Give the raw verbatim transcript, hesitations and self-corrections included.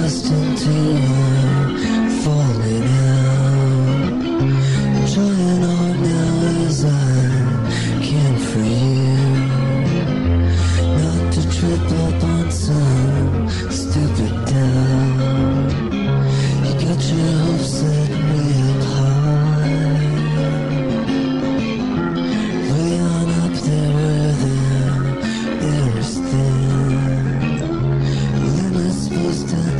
accustomed to falling out. Trying hard now as I can for you, not to trip up on some stupid doubt. You got your hopes set real high, way on up there where the air is thin. Supposed to